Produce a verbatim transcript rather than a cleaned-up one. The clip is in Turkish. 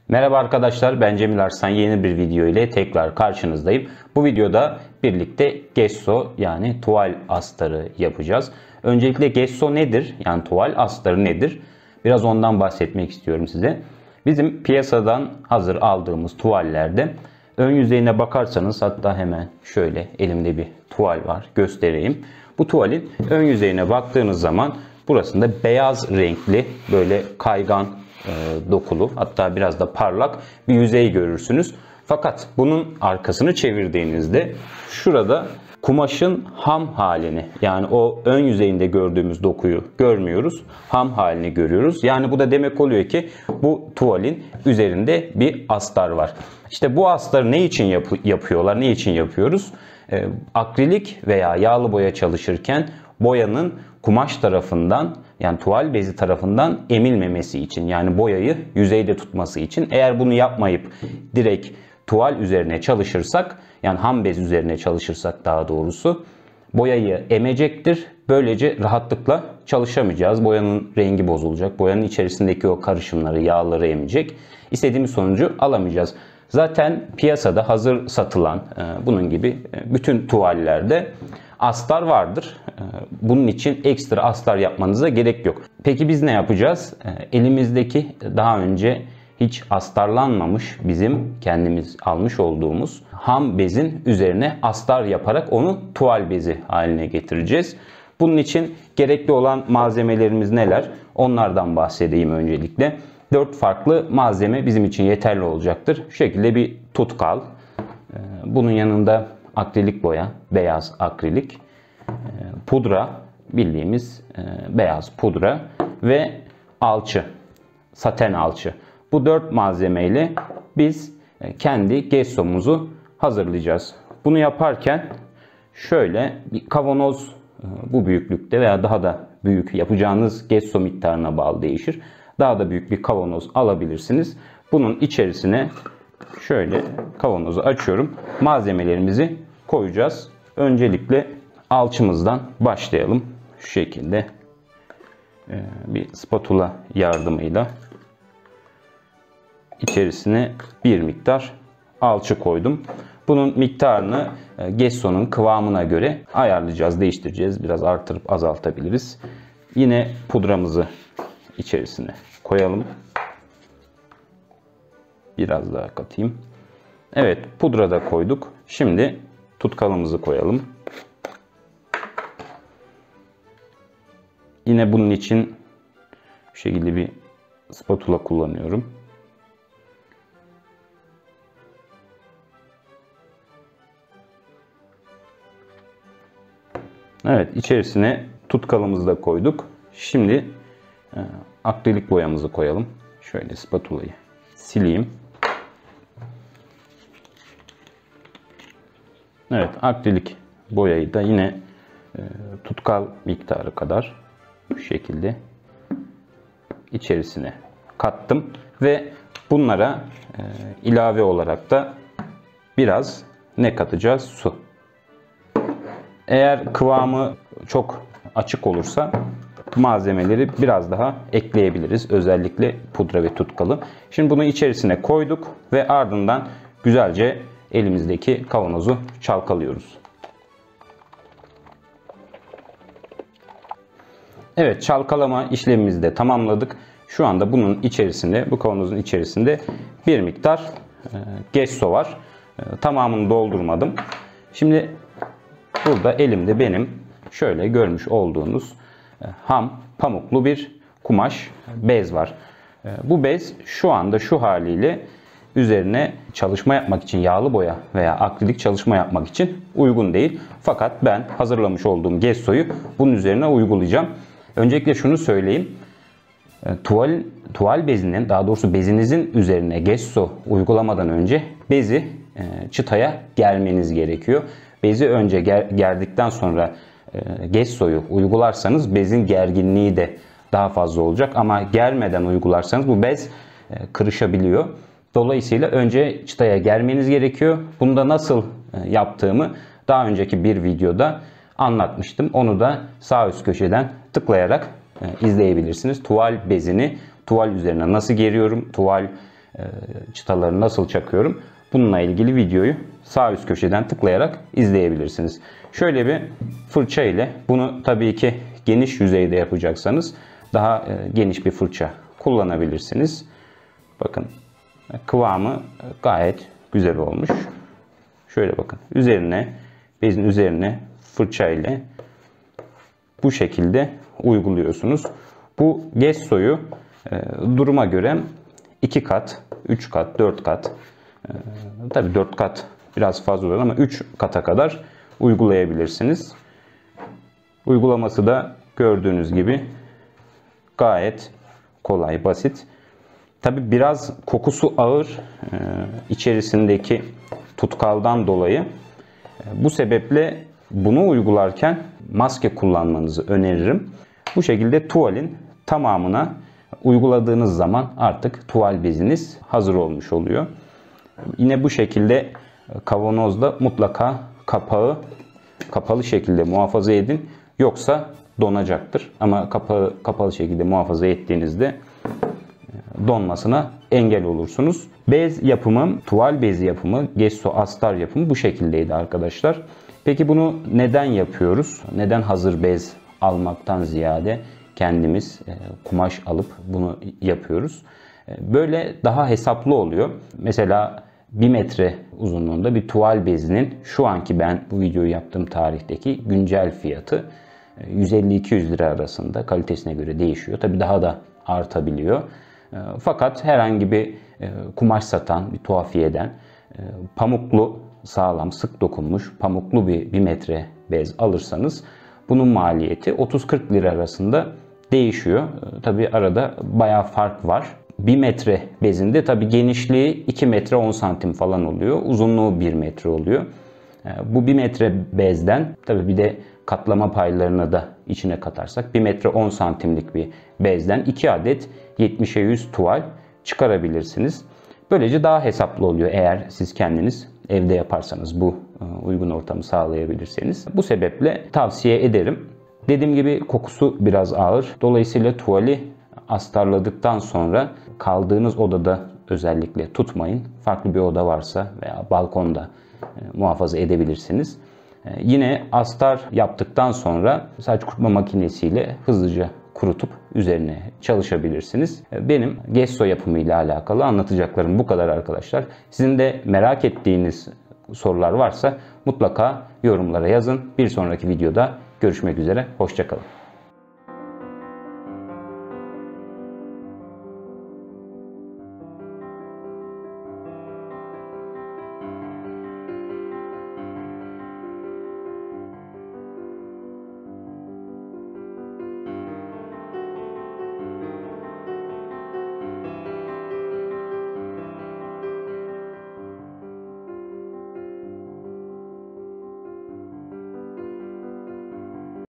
Merhaba arkadaşlar, ben Cemil Arslan. Yeni bir video ile tekrar karşınızdayım. Bu videoda birlikte gesso yani tuval astarı yapacağız. Öncelikle gesso nedir? Yani tuval astarı nedir? Biraz ondan bahsetmek istiyorum size. Bizim piyasadan hazır aldığımız tuvallerde ön yüzeyine bakarsanız, hatta hemen şöyle elimde bir tuval var, göstereyim. Bu tuvalin ön yüzeyine baktığınız zaman burasında beyaz renkli, böyle kaygan e, dokulu, hatta biraz da parlak bir yüzey görürsünüz. Fakat bunun arkasını çevirdiğinizde şurada kumaşın ham halini, yani o ön yüzeyinde gördüğümüz dokuyu görmüyoruz. Ham halini görüyoruz. Yani bu da demek oluyor ki bu tuvalin üzerinde bir astar var. İşte bu astarı ne için yap yapıyorlar? Ne için yapıyoruz? E, akrilik veya yağlı boya çalışırken boyanın kumaş tarafından, yani tuval bezi tarafından emilmemesi için, yani boyayı yüzeyde tutması için. Eğer bunu yapmayıp direkt tuval üzerine çalışırsak, yani ham bez üzerine çalışırsak daha doğrusu, boyayı emecektir. Böylece rahatlıkla çalışamayacağız. Boyanın rengi bozulacak. Boyanın içerisindeki o karışımları, yağları emecek. İstediğimiz sonucu alamayacağız. Zaten piyasada hazır satılan bunun gibi bütün tuvallerde astar vardır. Bunun için ekstra astar yapmanıza gerek yok. Peki biz ne yapacağız? Elimizdeki daha önce hiç astarlanmamış, bizim kendimiz almış olduğumuz ham bezin üzerine astar yaparak onu tuval bezi haline getireceğiz. Bunun için gerekli olan malzemelerimiz neler? Onlardan bahsedeyim öncelikle. dört farklı malzeme bizim için yeterli olacaktır. Şu şekilde bir tutkal. Bunun yanında akrilik boya, beyaz akrilik, pudra, bildiğimiz beyaz pudra ve alçı, saten alçı. Bu dört malzemeyle biz kendi gessomuzu hazırlayacağız. Bunu yaparken şöyle bir kavanoz, bu büyüklükte veya daha da büyük, yapacağınız gesso miktarına bağlı değişir. Daha da büyük bir kavanoz alabilirsiniz. Bunun içerisine şöyle kavanozu açıyorum. Malzemelerimizi koyacağız. Öncelikle alçımızdan başlayalım. Şu şekilde bir spatula yardımıyla içerisine bir miktar alçı koydum. Bunun miktarını gessonun kıvamına göre ayarlayacağız, değiştireceğiz. Biraz artırıp azaltabiliriz. Yine pudramızı içerisine koyalım. Biraz daha katayım. Evet, pudra da koyduk. Şimdi tutkalımızı koyalım. Yine bunun için şu şekilde bir spatula kullanıyorum. Evet, içerisine tutkalımızı da koyduk. Şimdi e, akrilik boyamızı koyalım. Şöyle spatulayı sileyim. Evet, akrilik boyayı da yine e, tutkal miktarı kadar bu şekilde içerisine kattım ve bunlara e, ilave olarak da biraz ne katacağız? Su. Eğer kıvamı çok açık olursa malzemeleri biraz daha ekleyebiliriz. Özellikle pudra ve tutkalı. Şimdi bunu içerisine koyduk ve ardından güzelce elimizdeki kavanozu çalkalıyoruz. Evet, çalkalama işlemimizi de tamamladık. Şu anda bunun içerisinde, bu kavanozun içerisinde bir miktar e, gesso var. E, tamamını doldurmadım. Şimdi burada elimde benim şöyle görmüş olduğunuz e, ham pamuklu bir kumaş bez var. E, bu bez şu anda şu haliyle üzerine çalışma yapmak için, yağlı boya veya akrilik çalışma yapmak için uygun değil. Fakat ben hazırlamış olduğum gessoyu bunun üzerine uygulayacağım. Öncelikle şunu söyleyeyim. E, tuval, tuval bezinin, daha doğrusu bezinizin üzerine gesso uygulamadan önce bezi e, çıtaya germeniz gerekiyor. Bezi önce ger, gerdikten sonra e, gessoyu uygularsanız bezin gerginliği de daha fazla olacak. Ama germeden uygularsanız bu bez e, kırışabiliyor. Dolayısıyla önce çıtaya germeniz gerekiyor. Bunu da nasıl e, yaptığımı daha önceki bir videoda anlatmıştım. Onu da sağ üst köşeden tıklayarak e, izleyebilirsiniz. Tuval bezini tuval üzerine nasıl geriyorum? Tuval çıtaları nasıl çakıyorum, bununla ilgili videoyu sağ üst köşeden tıklayarak izleyebilirsiniz. Şöyle bir fırça ile, bunu tabii ki geniş yüzeyde yapacaksanız daha geniş bir fırça kullanabilirsiniz. Bakın kıvamı gayet güzel olmuş. Şöyle bakın, üzerine, bezin üzerine fırça ile bu şekilde uyguluyorsunuz. Bu gessoyu e, duruma göre iki kat, üç kat, dört kat, e, tabii dört kat biraz fazla olur ama üç kata kadar uygulayabilirsiniz. Uygulaması da gördüğünüz gibi gayet kolay, basit. Tabii biraz kokusu ağır, e, içerisindeki tutkaldan dolayı. Bu sebeple bunu uygularken maske kullanmanızı öneririm. Bu şekilde tuvalin tamamına uyguladığınız zaman artık tuval beziniz hazır olmuş oluyor. Yine bu şekilde kavanozda mutlaka kapağı kapalı şekilde muhafaza edin. Yoksa donacaktır. Ama kapağı kapalı şekilde muhafaza ettiğinizde donmasına engel olursunuz. Bez yapımı, tuval bezi yapımı, gesso astar yapımı bu şekildeydi arkadaşlar. Peki bunu neden yapıyoruz? Neden hazır bez almaktan ziyade kendimiz kumaş alıp bunu yapıyoruz? Böyle daha hesaplı oluyor. Mesela bir metre uzunluğunda bir tuval bezinin şu anki, ben bu videoyu yaptığım tarihteki güncel fiyatı yüz elli iki yüz lira arasında, kalitesine göre değişiyor. Tabii daha da artabiliyor. Fakat herhangi bir kumaş satan bir tuhafiyeden pamuklu, sağlam, sık dokunmuş pamuklu bir bir metre bez alırsanız bunun maliyeti otuz kırk lira arasında değişiyor. Tabii arada bayağı fark var. bir metre bezinde tabii genişliği iki metre on santim falan oluyor. Uzunluğu bir metre oluyor. Bu bir metre bezden tabii bir de katlama paylarını da içine katarsak bir metre on santimlik bir bezden iki adet yetmişe yüz tuval çıkarabilirsiniz. Böylece daha hesaplı oluyor eğer siz kendiniz evde yaparsanız, bu uygun ortamı sağlayabilirseniz. Bu sebeple tavsiye ederim. Dediğim gibi kokusu biraz ağır. Dolayısıyla tuvali astarladıktan sonra kaldığınız odada özellikle tutmayın. Farklı bir oda varsa veya balkonda muhafaza edebilirsiniz. Yine astar yaptıktan sonra saç kurutma makinesiyle hızlıca kurutup üzerine çalışabilirsiniz. Benim gesso yapımı ile alakalı anlatacaklarım bu kadar arkadaşlar. Sizin de merak ettiğiniz sorular varsa mutlaka yorumlara yazın. Bir sonraki videoda görüşmek üzere. Hoşça kalın.